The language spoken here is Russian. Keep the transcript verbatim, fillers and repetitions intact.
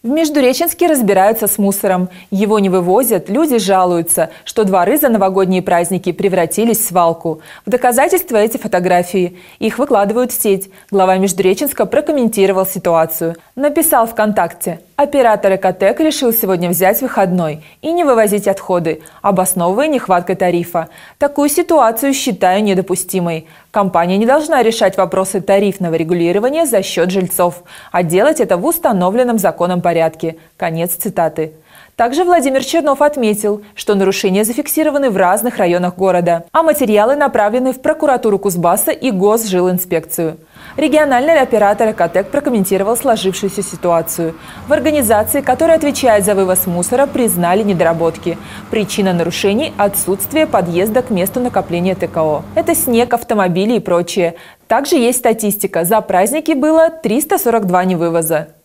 В Междуреченске разбираются с мусором. Его не вывозят, люди жалуются, что дворы за новогодние праздники превратились в свалку. В доказательство эти фотографии. Их выкладывают в сеть. Глава Междуреченска прокомментировал ситуацию. Написал ВКонтакте: оператор Экотек решил сегодня взять выходной и не вывозить отходы, обосновывая нехваткой тарифа. Такую ситуацию считаю недопустимой. Компания не должна решать вопросы тарифного регулирования за счет жильцов, а делать это в установленном законом порядке. Конец цитаты. Также Владимир Чернов отметил, что нарушения зафиксированы в разных районах города, а материалы направлены в прокуратуру Кузбасса и Госжилинспекцию. Региональный оператор Экотек прокомментировал сложившуюся ситуацию. В организации, которая отвечает за вывоз мусора, признали недоработки. Причина нарушений – отсутствие подъезда к месту накопления ТКО. Это снег, автомобили и прочее. Также есть статистика. За праздники было триста сорок два невывоза.